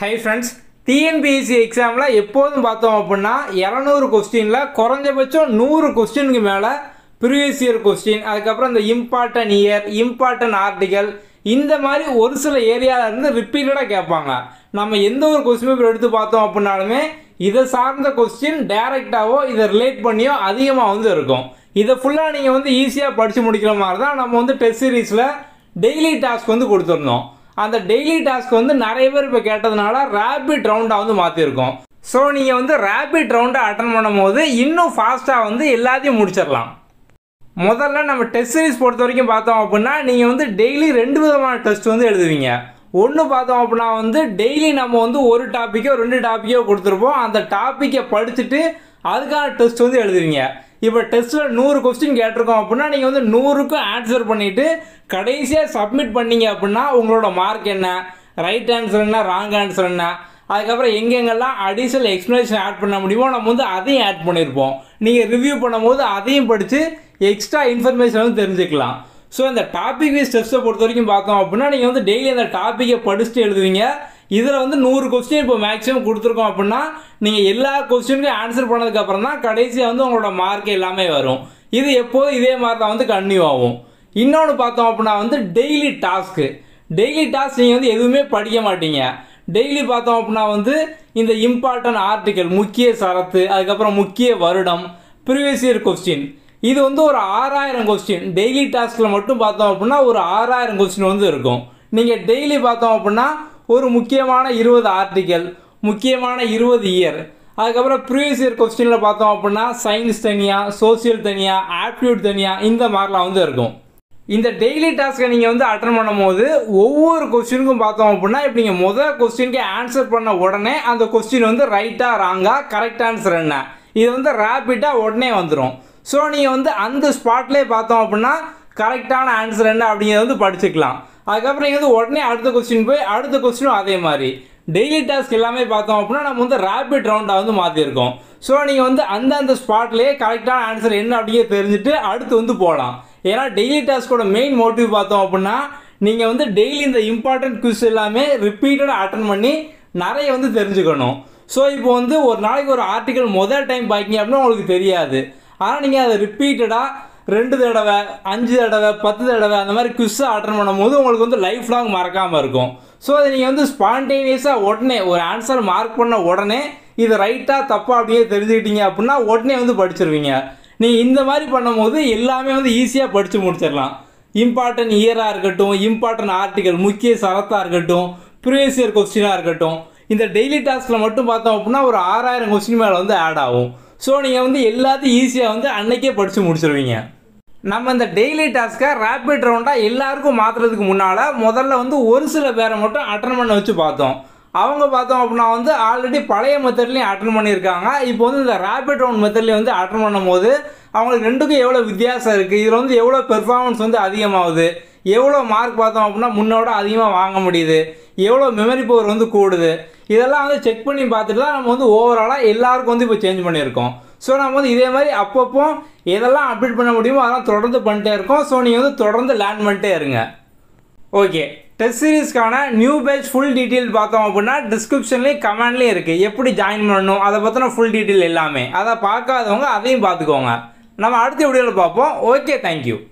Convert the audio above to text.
Hi friends, TNPSC examல எப்போதும் பார்த்தோம் அப்படின்னா 200 क्वेश्चनல குறைஞ்சபட்சம் 100 क्वेश्चनக்கு மேல previous year question அதுக்கப்புறம் இந்த important year important article இந்த மாதிரி ஒரு சில ஏரியால இருந்து ரிப்பீட்டடா கேட்பாங்க. நம்ம எந்த ஒரு क्वेश्चन பேப்பர் எடுத்து பார்த்தோம் அப்படினாலுமே இத சார்ந்த क्वेश्चन டைரக்டாவோ இத ரிலேட் பண்ணியோ அதிகமா இருக்கும். இத ஃபுல்லா நீங்க ஈஸியா படிச்சு முடிக்கிற மாதிரி தான் நம்ம டெஸ்ட் சீரிஸ்ல டெய்லி டாஸ்க் கொடுத்திருந்தோம். அந்த டெய்லி டாஸ்க் நிறைய பேர் இப்ப கேட்டதனால ரேபிட் ரவுண்டா மாத்திருக்கோம். சோ நீங்க ரேபிட் ரவுண்டா அட்டெண்ட் பண்ணும்போது இன்னும் ஃபாஸ்டா எல்லாத்தையும் முடிச்சிரலாம். முதல்ல நம்ம டெஸ்ட் சீரிஸ் பொறுத்த வரைக்கும் பார்த்தோம் அப்படினா நீங்க டெய்லி ரெண்டு விதமான டெஸ்ட் எழுதுவீங்க. ஒன்னு பார்த்தோம் அப்படினா டெய்லி நம்ம ஒரு டாபிக்கோ ரெண்டு டாபிக்கோ கொடுத்திருப்போம். அந்த டாபிக்கை படிச்சிட்டு அதுக்கான டெஸ்ட் எழுதுவீங்க. இப்போ டெஸ்ட்ல 100 क्वेश्चन கேட்டிருக்கோம் அப்படினா நீங்க 100க்கு ஆன்சர் பண்ணிட்டு கடைசியா சப்மிட் பண்ணீங்க அப்படினா உங்களோட மார்க் என்ன, ரைட் ஆன்சர் என்ன, ராங் ஆன்சர் என்ன, அதுக்கு அப்புறம் எங்கெங்கெல்லாம் அடிஷனல் எக்ஸ்பிளனேஷன் ஆட் பண்ண முடியுமோ நம்ம அதையும் ஆட் பண்ணிருப்போம். நீங்க ரிவ்யூ பண்ணும்போது அதையும் படிச்சு எக்ஸ்ட்ரா இன்ஃபர்மேஷன் தெரிஞ்சுக்கலாம். ஸோ இந்த டாபிக் வைஸ் டெஸ்ட்டை பொறுத்த வரைக்கும் பார்த்தோம் அப்படின்னா நீங்கள் டெய்லி அந்த டாப்பிக்கை படிச்சுட்டு எழுதுவீங்க. இதில் 100 क्वेश्चन இப்போ மேக்ஸிமம் கொடுத்துருக்கோம் அப்படின்னா நீங்கள் எல்லா क्वेश्चனுக்கும் ஆன்சர் பண்ணதுக்கப்புறம் தான் கடைசியாக உங்களோட மார்க் எல்லாமே வரும். இது எப்போதும் இதே மாதிரி தான் கன்டினியூ ஆகும். இன்னொன்று பார்த்தோம் அப்படின்னா டெய்லி டாஸ்க்கு. டெய்லி டாஸ்க் நீங்கள் எதுவுமே படிக்க மாட்டீங்க. டெய்லி பார்த்தோம் அப்படின்னா இந்த இம்பார்ட்டன்ட் ஆர்டிக்கல், முக்கிய சரத்து, அதுக்கப்புறம் முக்கிய வருடம், ப்ரீவியஸ் இயர் கொஸ்டின், இது ஒரு 6000 क्वेश्चन டெய்லி டாஸ்கில் மட்டும் பார்த்தோம் அப்படின்னா ஒரு 6000 क्वेश्चन இருக்கும். நீங்கள் டெய்லி பார்த்தோம் அப்படின்னா ஒரு முக்கியமான 20 ஆர்டிக்கல், முக்கியமான 20 இயர், அதுக்கப்புறம் ப்ரீவியஸ் இயர் கொஸ்டினில் பார்த்தோம் அப்படின்னா சயின்ஸ் தனியாக, சோசியல் தனியாக, ஆப்டிடியூட் தனியாக, இந்த மாதிரிலாம் இருக்கும். இந்த டெய்லி டாஸ்க்கை நீங்கள் அட்டன் பண்ணும்போது ஒவ்வொரு கொஸ்டினுக்கும் பார்த்தோம் அப்படின்னா இப்போ நீங்கள் முதல் கொஸ்டினுக்கு ஆன்சர் பண்ண உடனே அந்த கொஸ்டின் ரைட்டா ராங்கா, கரெக்ட் ஆன்சர் என்ன, இது ரேபிட்டாக உடனே வந்துடும். ஸோ நீங்கள் அந்த ஸ்பாட்லேயே பார்த்தோம் அப்படின்னா கரெக்டான ஆன்சர் என்ன அப்படிங்கிறத படிச்சுக்கலாம். அதுக்கப்புறம் நீங்கள் உடனே அடுத்த கொஸ்டின் போய் அடுத்த கொஸ்டினும் அதே மாதிரி டெய்லி டாஸ்க் எல்லாமே பார்த்தோம் அப்படின்னா நம்ம ரேபிட் ரவுண்டாக மாற்றிருக்கோம். ஸோ நீங்கள் அந்த ஸ்பாட்லேயே கரெக்டான ஆன்சர் என்ன அப்படிங்கிறது தெரிஞ்சுட்டு அடுத்து போகலாம். ஏன்னா டெய்லி டாஸ்கோட மெயின் மோட்டிவ் பார்த்தோம் அப்படின்னா நீங்கள் டெய்லி இந்த இம்பார்ட்டன்ட் குவிஸ் எல்லாமே ரிப்பீட்டடாக அட்டன் பண்ணி நிறைய தெரிஞ்சுக்கணும். ஸோ இப்போ ஒரு நாளைக்கு ஒரு ஆர்டிக்கல் முதல் டைம் பார்க்கிங்க அப்படின்னா உங்களுக்கு தெரியாது. ஆனால் நீங்கள் அதை ரிப்பீட்டடாக 2 தடவை, 5 தடவை, 10 தடவை அந்த மாதிரி குவிஸை அட்டன் பண்ணும்போது உங்களுக்கு லைஃப் லாங் மறக்காமல் இருக்கும். ஸோ அதை நீங்கள் ஸ்பான்டேனியஸாக உடனே ஒரு ஆன்சர் மார்க் பண்ண உடனே இது ரைட்டாக தப்பாக அப்படியே தெரிஞ்சுக்கிட்டீங்க அப்படின்னா உடனே படிச்சிருவீங்க. நீங்கள் இந்த மாதிரி பண்ணும்போது எல்லாமே ஈஸியாக படித்து முடிச்சிடலாம். இம்பார்ட்டன்ட் இயராக இருக்கட்டும், இம்பார்ட்டன்ட் ஆர்டிக்கல், முக்கிய சரத்தாக இருக்கட்டும், ப்ரீவியஸ் இயர் கொஸ்டினாக இருக்கட்டும், இந்த டெய்லி டாஸ்கில் மட்டும் பார்த்தோம் அப்படின்னா ஒரு 6000 क्वेश्चन மேலே ஆட் ஆகும். ஸோ நீங்கள் எல்லாத்தையும் ஈஸியாக அன்னைக்கே படித்து முடிச்சிருவீங்க. நம்ம இந்த டெய்லி டாஸ்க்கை ரேபிட் ரவுண்டாக எல்லாருக்கும் மாற்றுறதுக்கு முன்னால் முதல்ல ஒரு சில பேரை மட்டும் அட்டன் பண்ண வச்சு பார்த்தோம். அவங்க பார்த்தோம் அப்படின்னா ஆல்ரெடி பழைய மெத்தட்லேயும் அட்டன் பண்ணியிருக்காங்க. இப்போ இந்த ரேபிட் ரவுண்ட் மெத்தட்லேயும் அட்டன் பண்ணும்போது அவங்களுக்கு ரெண்டுக்கும் எவ்வளோ வித்தியாசம் இருக்குது, இதில் எவ்வளோ பெர்ஃபார்மன்ஸ் அதிகமாகுது, எவ்வளோ மார்க் பார்த்தோம் அப்படின்னா முன்னோட அதிகமாக வாங்க முடியுது, எவ்வளோ மெமரி பவர் கூடுது, இதெல்லாம் செக் பண்ணி பார்த்துட்டு தான் நம்ம ஓவராலாக எல்லாருக்கும் இப்போ சேஞ்ச் பண்ணியிருக்கோம். ஸோ நம்ம இதே மாதிரி அப்பப்போ எதெல்லாம் அப்டேட் பண்ண முடியுமோ அதெல்லாம் தொடர்ந்து பண்ணிட்டே இருக்கோம். ஸோ நீங்கள் தொடர்ந்து லேர்ன் பண்ணிட்டே இருங்க. ஓகே, டெஸ்ட் சீரிஸ்க்கான நியூ பேட்ச் ஃபுல் டீட்டெயில் பார்த்தோம் அப்படின்னா டிஸ்கிரிப்ஷன்லேயும் கமெண்ட்லேயும் இருக்குது. எப்படி ஜாயின் பண்ணணும் அதை பற்றின ஃபுல் டீட்டெயில் எல்லாமே, அதை பார்க்காதவங்க அதையும் பார்த்துக்கோங்க. நம்ம அடுத்த வீடியோவில் பார்ப்போம். Okay, thank you.